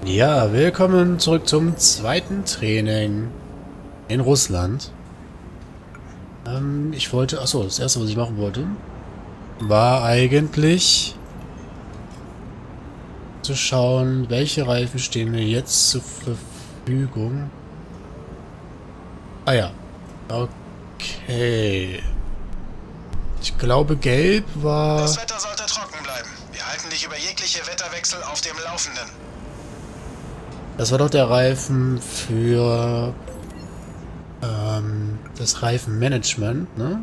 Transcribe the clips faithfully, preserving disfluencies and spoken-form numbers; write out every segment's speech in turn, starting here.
Ja, willkommen zurück zum zweiten Training in Russland. Ähm, ich wollte, achso, das erste, was ich machen wollte, war eigentlich zu schauen, welche Reifen stehen mir jetzt zur Verfügung. Ah ja, okay. Ich glaube, gelb war... Das Wetter sollte trocken bleiben. Wir halten dich über jegliche Wetterwechsel auf dem Laufenden. Das war doch der Reifen für ähm, das Reifenmanagement, ne?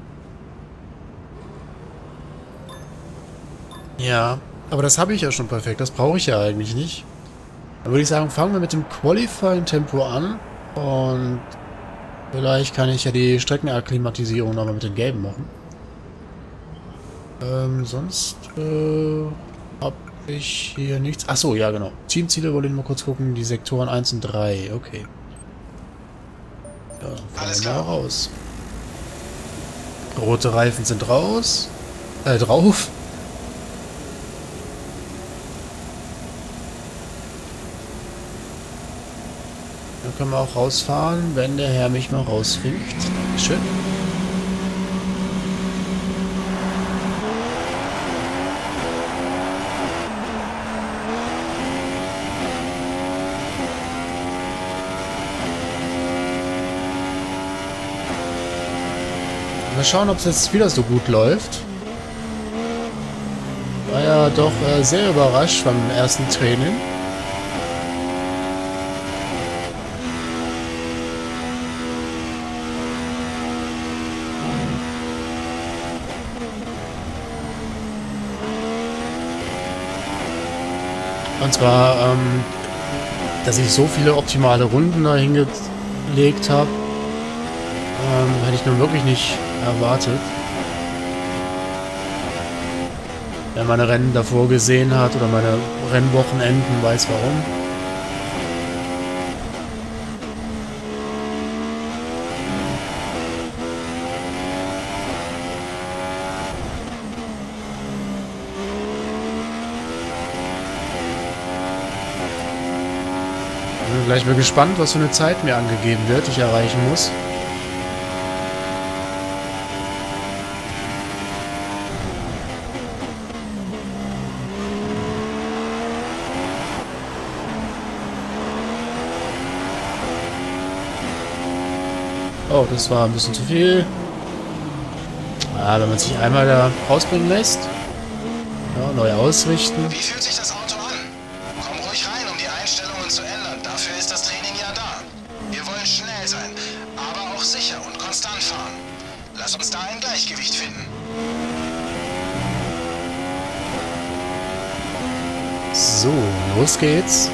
Ja, aber das habe ich ja schon perfekt. Das brauche ich ja eigentlich nicht. Dann würde ich sagen, fangen wir mit dem Qualifying-Tempo an. Und vielleicht kann ich ja die Streckenakklimatisierung nochmal mit den Gelben machen. Ähm, sonst äh, habe ich hier nichts. Achso, ja genau. Teamziele wollte ich mal kurz gucken. Die Sektoren eins und drei. Okay. Ja, dann fahren Alles wir mal klar. raus. Rote Reifen sind raus. Äh, drauf. Dann können wir auch rausfahren, wenn der Herr mich mal rauswinkt. Dankeschön. Mal schauen, ob es jetzt wieder so gut läuft. War ja doch äh, sehr überrascht beim ersten Training. Und zwar, ähm, dass ich so viele optimale Runden da hingelegt habe, ähm, hätte ich nun wirklich nicht erwartet. Wer meine Rennen davor gesehen hat oder meine Rennwochenenden, weiß warum. Ich bin gleich mal gespannt, was für eine Zeit mir angegeben wird, die ich erreichen muss. Oh, das war ein bisschen zu viel. Ah, wenn man sich einmal da rausbringen lässt. Ja, neu ausrichten. Wie fühlt sich das Auto an? Komm ruhig rein, um die Einstellungen zu ändern. Dafür ist das Training ja da. Wir wollen schnell sein, aber auch sicher und konstant fahren. Lass uns da ein Gleichgewicht finden. So, los geht's.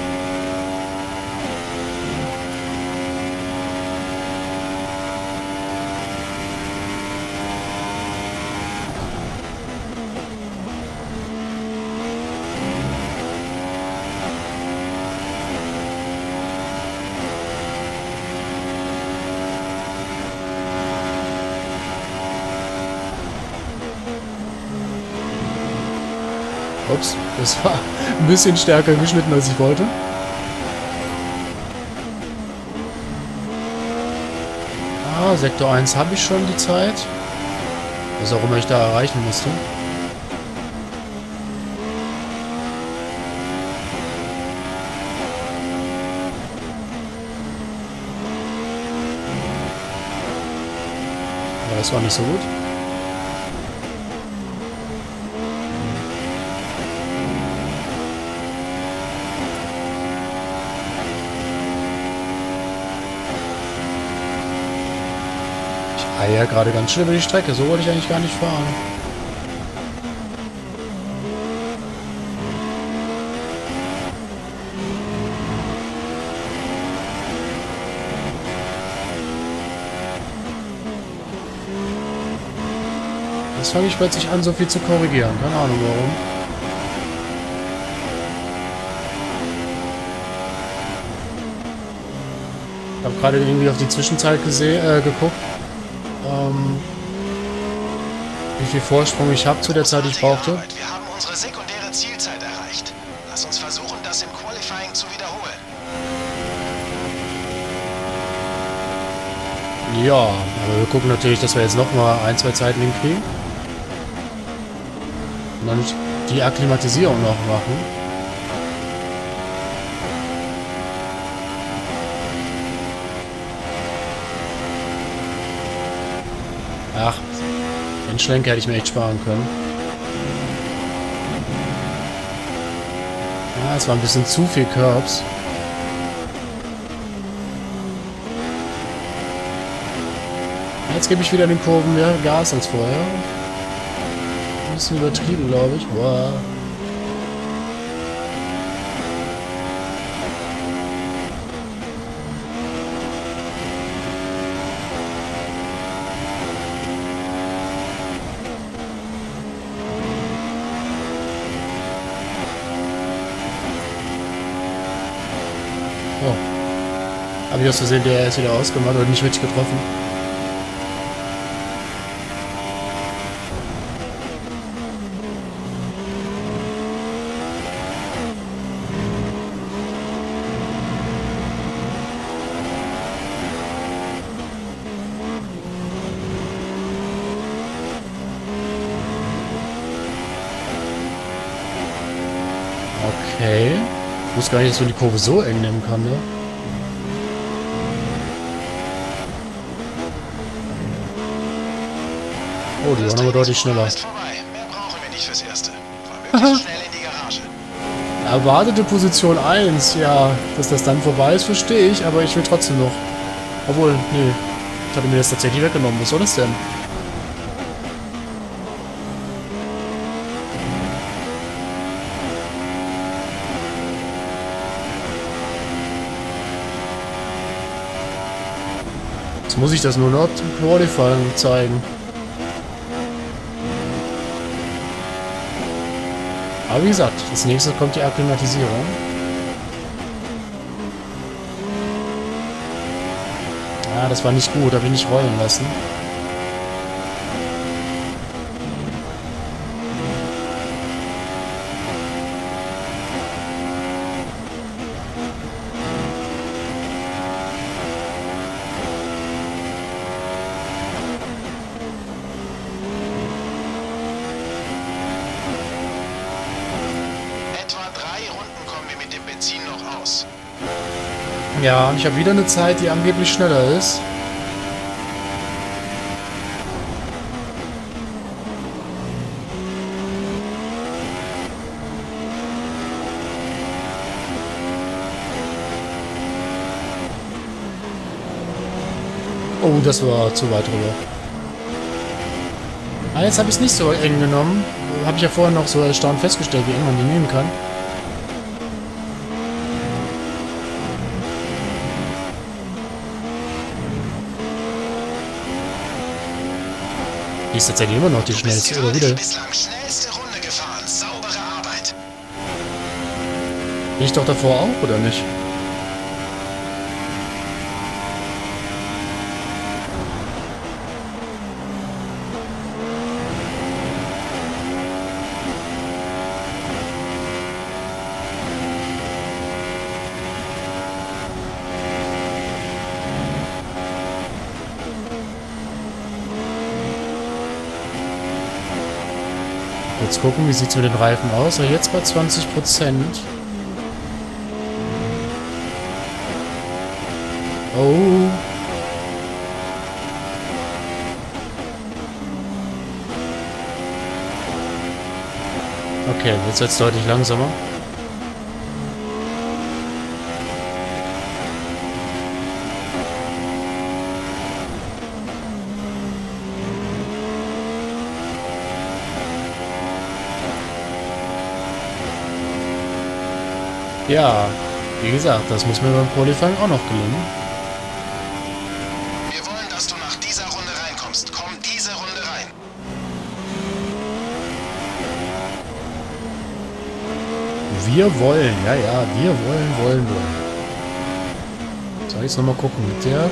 Ups, das war ein bisschen stärker geschnitten, als ich wollte. Ah, Sektor eins habe ich schon die Zeit. Was auch immer ich da erreichen musste. Aber das war nicht so gut. Ah ja, gerade ganz schön über die Strecke. So wollte ich eigentlich gar nicht fahren. Jetzt fange ich plötzlich an, so viel zu korrigieren. Keine Ahnung warum. Ich habe gerade irgendwie auf die Zwischenzeit gesehen, äh, geguckt. Ähm, wie viel Vorsprung ich habe zu der Zeit, die ich brauchte. Wir haben unsere sekundäre Zielzeit erreicht. Lass uns versuchen, das im Qualifying zu wiederholen. Ja, aber wir gucken natürlich, dass wir jetzt nochmal ein, zwei Zeiten hinkriegen. Und dann die Akklimatisierung noch machen. Ach, den Schlenker hätte ich mir echt sparen können. Ja, es war ein bisschen zu viel Curbs. Jetzt gebe ich wieder in den Kurven mehr Gas als vorher. Ein bisschen übertrieben, glaube ich. Boah. Oh. Habe ich aus Versehen D R S wieder ausgemacht oder nicht richtig getroffen? Okay. Ich wusste gar nicht, dass man die Kurve so eng nehmen kann, ne? Oh, die waren aber deutlich schneller. Mehr brauchen wir nicht fürs Erste. Möglichst schnell in die Garage. Erwartete Position eins. Ja, dass das dann vorbei ist, verstehe ich, aber ich will trotzdem noch. Obwohl, nee. Ich hatte mir das tatsächlich weggenommen. Was soll das denn? Jetzt muss ich das nur noch zum Qualifying zeigen. Aber wie gesagt, als nächstes kommt die Akklimatisierung. Ah, das war nicht gut, da bin ich rollen lassen. Ja, ich habe wieder eine Zeit, die angeblich schneller ist. Oh, das war zu weit rüber. Ah, jetzt habe ich es nicht so eng genommen. Habe ich ja vorher noch so erstaunt festgestellt, wie eng man die nehmen kann. Die ist tatsächlich immer noch die schnellste, oder wieder? Bislang schnellste Runde gefahren. Saubere Arbeit. Bin ich doch davor auch, oder nicht? Jetzt gucken, wie sieht es mit den Reifen aus. Ja, jetzt bei zwanzig Prozent. Oh. Okay, jetzt wird es deutlich langsamer. Ja, wie gesagt, das muss mir beim Qualifying auch noch gelingen. Wir wollen, dass du nach dieser Runde reinkommst. Komm diese Runde rein. Wir wollen, ja, ja, wir wollen, wollen, wollen. Soll ich jetzt nochmal gucken mit der?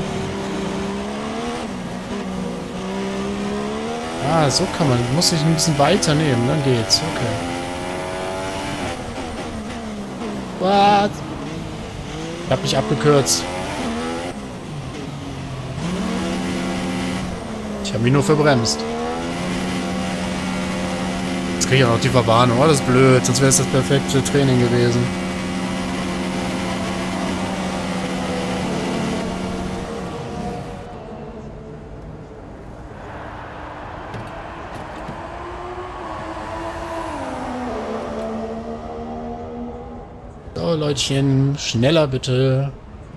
Ah, so kann man, muss ich ein bisschen weiter nehmen, dann geht's, okay. Was? Ich hab mich abgekürzt. Ich habe mich nur verbremst. Jetzt kriege ich auch noch die Verwarnung. Oh, das ist blöd. Sonst wäre es das perfekte Training gewesen. So, Leutchen. Schneller bitte.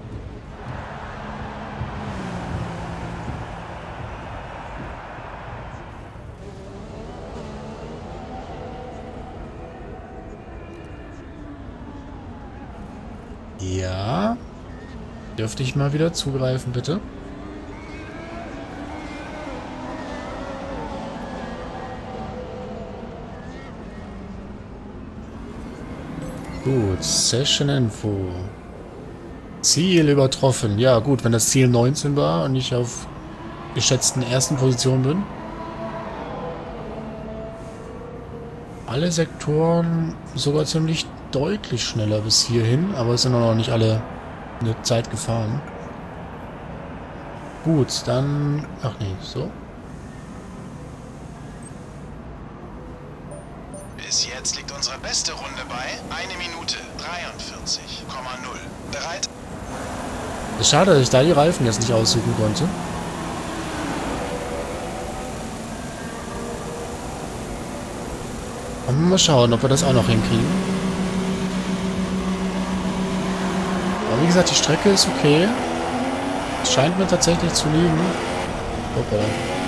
Ja. Dürfte ich mal wieder zugreifen, bitte? Gut, Session Info. Ziel übertroffen. Ja, gut, wenn das Ziel neunzehn war und ich auf geschätzten ersten Position bin. Alle Sektoren sogar ziemlich deutlich schneller bis hierhin, aber es sind auch noch nicht alle eine Zeit gefahren. Gut, dann... Ach nee, so. Bis jetzt liegt unsere beste Runde bei eine Minute dreiundvierzig Komma null. Bereit? Es ist schade, dass ich da die Reifen jetzt nicht aussuchen konnte. Und mal schauen, ob wir das auch noch hinkriegen. Aber wie gesagt, die Strecke ist okay. Es scheint mir tatsächlich zu liegen. Hoppala.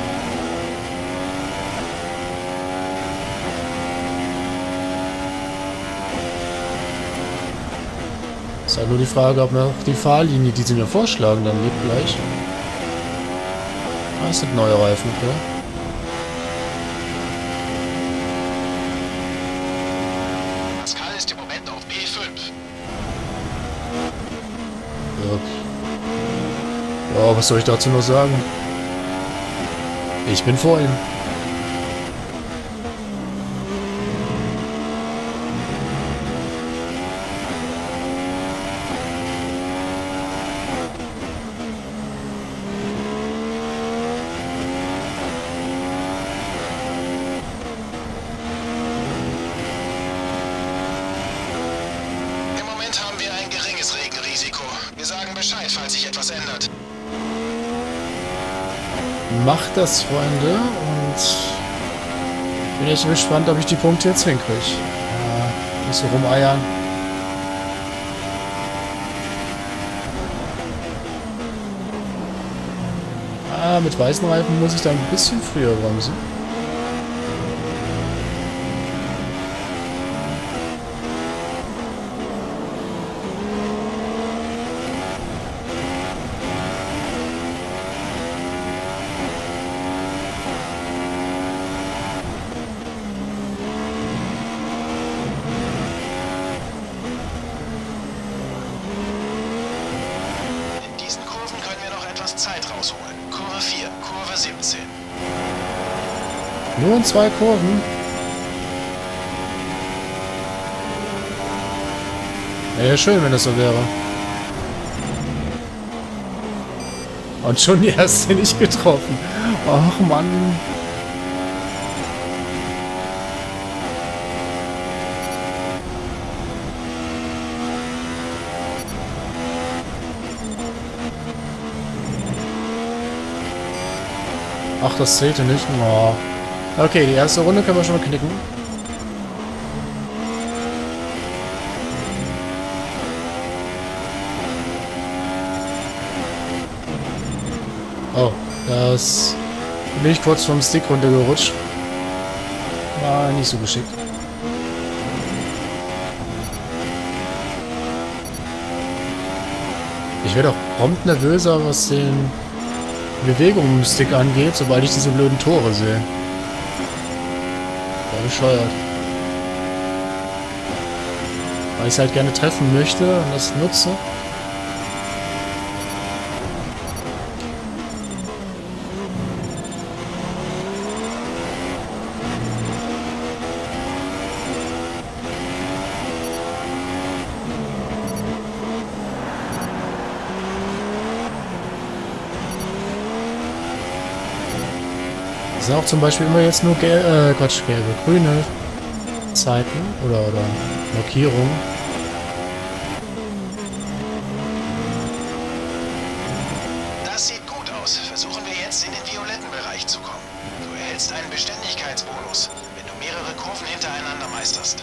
Ist halt nur die Frage, ob mir auch die Fahrlinie, die sie mir vorschlagen, dann liegt gleich. Ah, es sind neue Reifen, klar. Pascal ist im Moment auf B fünf. Ja. Ja, was soll ich dazu noch sagen? Ich bin vor ihm. Wir sagen Bescheid, falls sich etwas ändert. Macht das, Freunde, und bin echt gespannt, ob ich die Punkte jetzt hinkriege. Ja, nicht so rumeiern. Ah, mit weißen Reifen muss ich da ein bisschen früher bremsen. Zeit rausholen. Kurve vier, Kurve siebzehn. Nur in zwei Kurven? Wäre ja schön, wenn das so wäre. Und schon die erste nicht getroffen. Ach Mann. Ach, das zählte nicht. Oh. Okay, die erste Runde können wir schon mal knicken. Oh, das bin ich kurz vom Stick runtergerutscht. War nicht so geschickt. Ich werde auch prompt nervöser, was den Bewegung im Stick angeht, sobald ich diese blöden Tore sehe. War bescheuert. Weil ich es halt gerne treffen möchte und das nutze. Das sind auch zum Beispiel immer jetzt nur gel äh, Quatsch, gelbe, grüne Zeiten oder, oder Markierungen. Das sieht gut aus. Versuchen wir jetzt in den violetten Bereich zu kommen. Du erhältst einen Beständigkeitsbonus, wenn du mehrere Kurven hintereinander meisterst.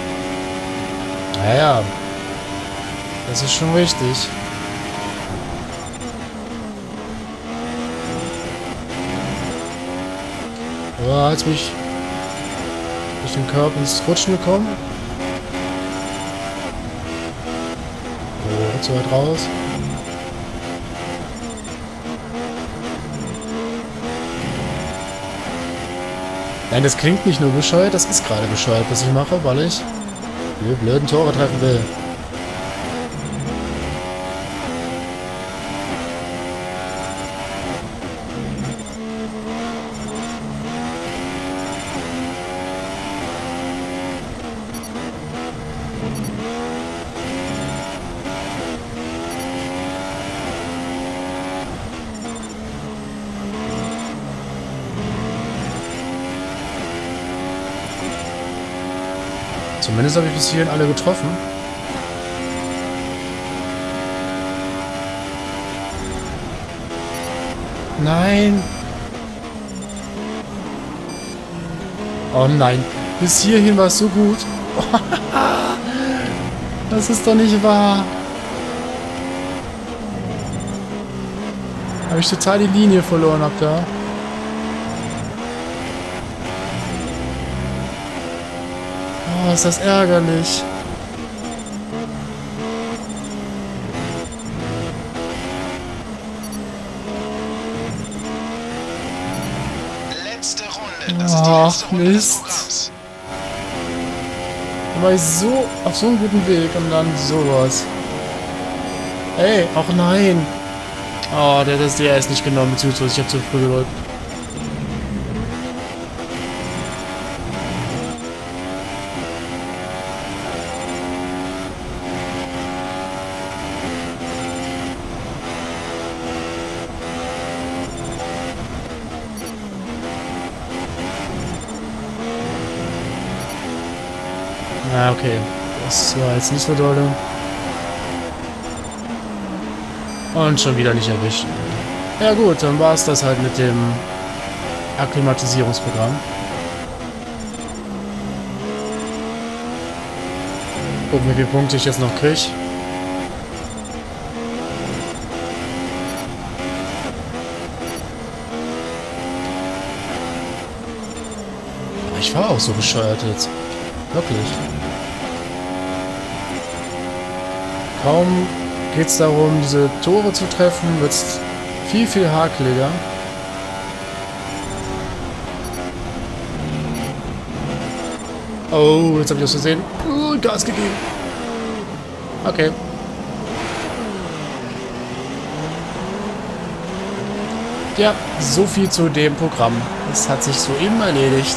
Naja, das ist schon richtig. Aber als mich durch den Körper ins Rutschen gekommen. Oh, zu weit raus. Nein, das klingt nicht nur bescheuert, das ist gerade bescheuert, was ich mache, weil ich die blöden Tore treffen will. Zumindest habe ich bis hierhin alle getroffen. Nein. Oh nein. Bis hierhin war es so gut. Das ist doch nicht wahr. Habe ich total die Linie verloren ab da. Oh, ist das ärgerlich. Letzte Runde. Das ist die letzte Runde des Programms. Da war ich so auf so einem guten Weg und dann sowas. Ey, ach nein. Oh, der hat das D R S nicht genommen, beziehungsweise ich habe zu früh gedrückt. Ja, okay. Das war jetzt nicht so doll. Und schon wieder nicht erwischt. Ja gut, dann war es das halt mit dem Akklimatisierungsprogramm. Gucken, wie viele Punkte ich jetzt noch kriege. Ich war auch so bescheuert jetzt. Wirklich. Kaum geht es darum, diese Tore zu treffen, wird es viel, viel hakeliger. Oh, jetzt habe ich das gesehen. Uh, Gas gegeben. Okay. Ja, so viel zu dem Programm. Es hat sich soeben erledigt.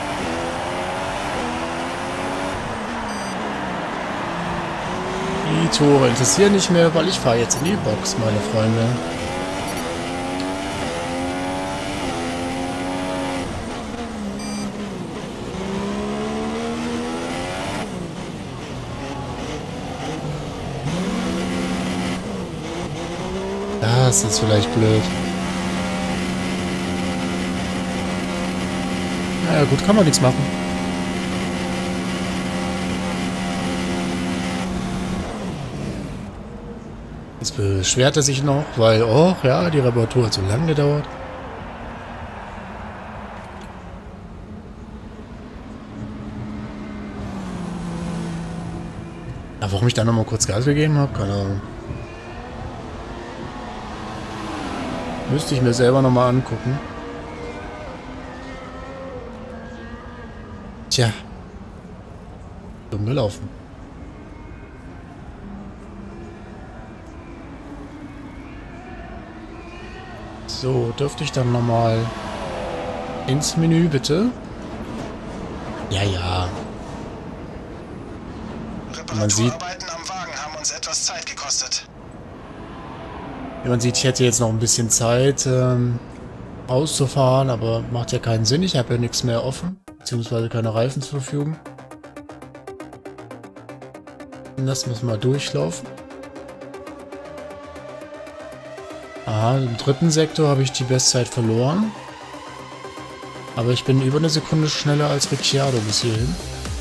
Die Tore interessieren nicht mehr, weil ich fahre jetzt in die Box, meine Freunde. Das ist vielleicht blöd. Naja gut, kann man nichts machen. Jetzt beschwert er sich noch, weil, oh ja, die Reparatur hat so lange gedauert. Ja, warum ich da nochmal kurz Gas gegeben habe, keine Ahnung. Müsste ich mir selber nochmal angucken. Tja. Dumm gelaufen. So, dürfte ich dann nochmal ins Menü, bitte? Ja, ja. Man sieht, Reparaturarbeiten am Wagen haben uns etwas Zeit gekostet. wie man sieht, ich hätte jetzt noch ein bisschen Zeit. Ähm, auszufahren, aber macht ja keinen Sinn. Ich habe ja nichts mehr offen, beziehungsweise keine Reifen zur Verfügung. Lassen wir es mal durchlaufen. Aha, im dritten Sektor habe ich die Bestzeit verloren. Aber ich bin über eine Sekunde schneller als Ricciardo bis hierhin.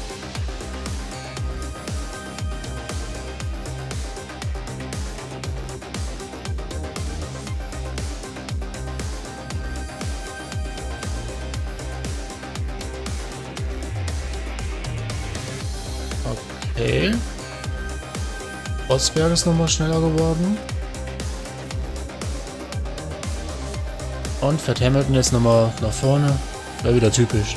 Okay. Rosberg ist nochmal schneller geworden. Und fährt Hamilton jetzt nochmal nach vorne. Wäre wieder typisch.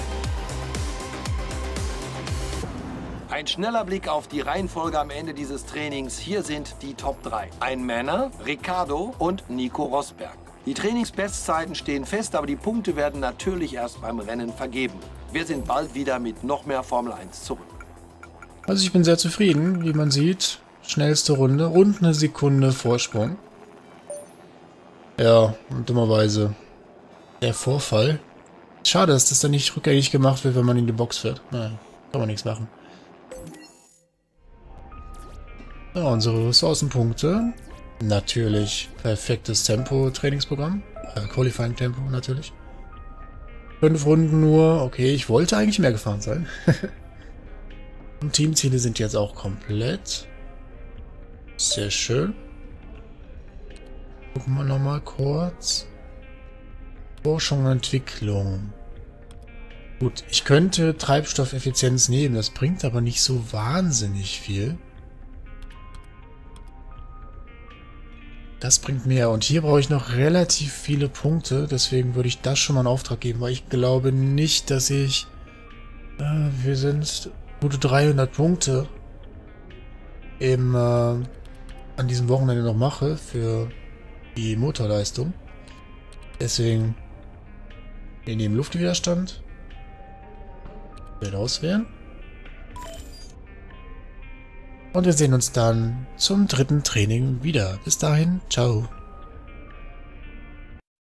Ein schneller Blick auf die Reihenfolge am Ende dieses Trainings. Hier sind die Top drei. Ein Männer, Ricciardo und Nico Rosberg. Die Trainingsbestzeiten stehen fest, aber die Punkte werden natürlich erst beim Rennen vergeben. Wir sind bald wieder mit noch mehr Formel eins zurück. Also ich bin sehr zufrieden, wie man sieht. Schnellste Runde, rund eine Sekunde Vorsprung. Ja, und dummerweise der Vorfall. Schade, dass das dann nicht rückgängig gemacht wird, wenn man in die Box fährt. Naja, kann man nichts machen. Ja, unsere Ressourcenpunkte. Natürlich perfektes Tempo-Trainingsprogramm. Äh, Qualifying-Tempo natürlich. Fünf Runden nur. Okay, ich wollte eigentlich mehr gefahren sein. Und Teamziele sind jetzt auch komplett. Sehr schön. Gucken wir nochmal kurz. Forschung und Entwicklung. Gut, ich könnte Treibstoffeffizienz nehmen, das bringt aber nicht so wahnsinnig viel. Das bringt mehr und hier brauche ich noch relativ viele Punkte, deswegen würde ich das schon mal in Auftrag geben, weil ich glaube nicht, dass ich... Äh, wir sind gute dreihundert Punkte im, äh, an diesem Wochenende noch mache für die Motorleistung. Deswegen wir nehmen Luftwiderstand. Den auswählen. Und wir sehen uns dann zum dritten Training wieder. Bis dahin, ciao.